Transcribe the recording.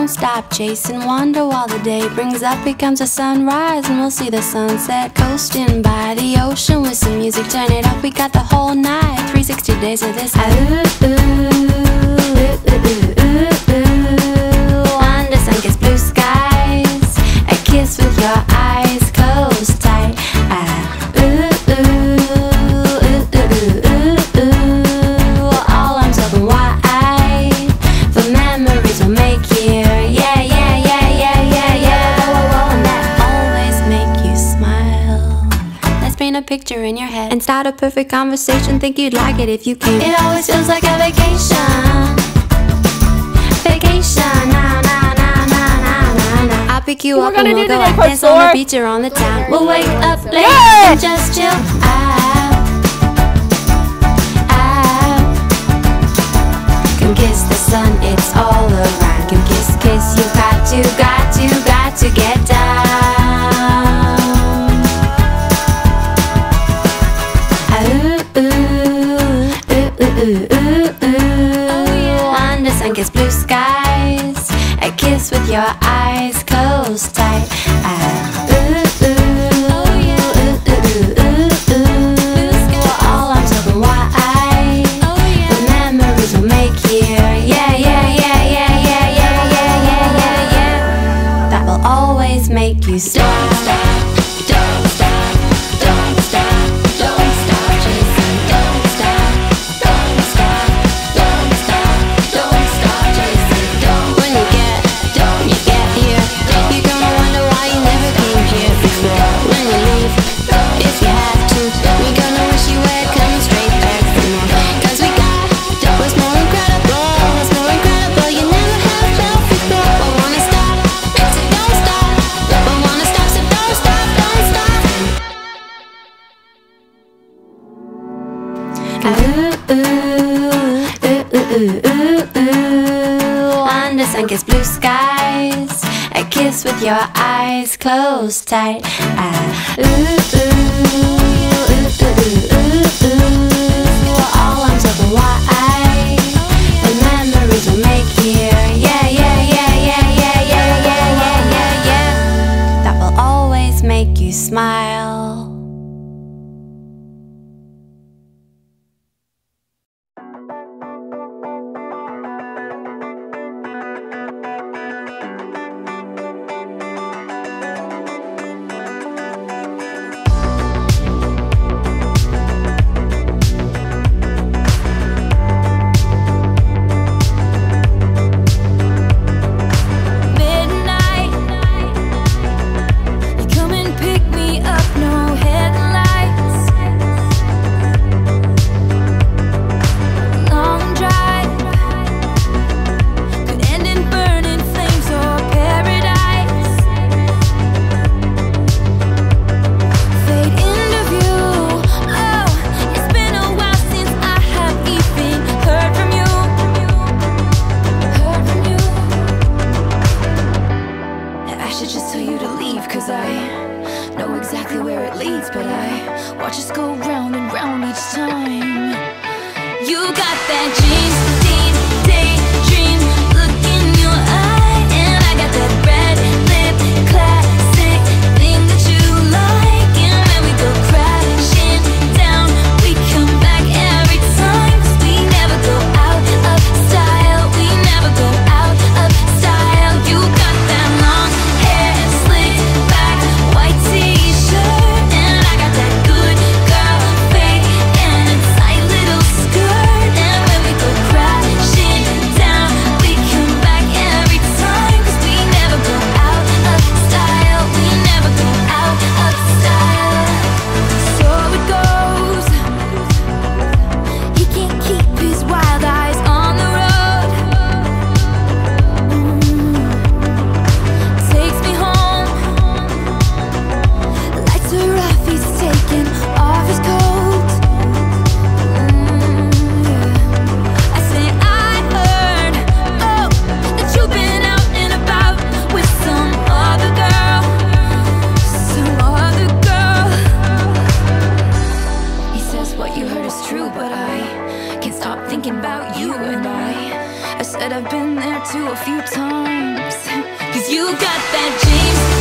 stop chasing, wander while the day brings up, becomes a sunrise, and we'll see the sunset. Coasting by the ocean with some music, turn it up, we got the whole night, 360 days of this. Under sun-kissed blue skies, a kiss with your eyes closed tight. All arms open wide, the memories will make you, yeah, yeah, yeah, yeah, yeah, yeah. And that always make you smile. Let's paint a picture in your head and start a perfect conversation. Think you'd like it if you came. It always feels like a vacation. Vacation, na na na na na na na. I'll pick you up and we'll go out, dance on the beach or on the town. We'll wake up late and just chill out. Come kiss the sun, it's all around. Come kiss, kiss, you got to get down. Under sun-kissed blue skies, a kiss with your eyes closed tight. All arms open wide, the memories will make you, yeah, yeah, yeah, yeah, yeah, yeah, yeah, yeah, yeah, yeah. That will always make you stop. Don't stop, don't stop, don't stop chasing. Don't stop, don't stop, don't stop, don't stop chasing. When you get here, you're gonna wonder why you never came here before. When you leave, if you have to, we're gonna wish you had come straight back for more. Cause we got what's more incredible, what's more incredible you never have felt before. We wanna stop, so don't stop. We wanna stop, so don't stop, don't stop. Under sun-kissed blue skies, a kiss with your eyes closed tight. All arms open wide, the memories will make you, yeah, yeah, yeah, yeah, yeah, yeah, yeah, yeah, yeah, yeah. That will always make you smile. Midnight, you come and pick me up, no headlights. Long drive could end in burning flames or paradise. Fade into view. Oh, it's been a while since I have even heard from you. Heard from you. I should just tell you to leave, cause I know exactly where it leads, but I watch us go round and round each time. You got that daydream look in your eye, and I got that red lip classic thing that you like. And when we go crashing down, we come back every time, cause we never go out of style. We never go out of style. You got that long hair slicked back, white t-shirt, and I got that good girl fake and a tight little skirt. And when we go crashing down, we come back every time, cause we never go out of style. We never go out of style. So it goes. He can't keep his wild eyes on the road. Takes me home. Lights are off, he's taking off his coat. I say I heard, oh, that you've been out and about with some other girl. Some other girl. He says what you heard is true, but I can't stop thinking about you. And I I said I've been there too a few times. 'Cause you got that James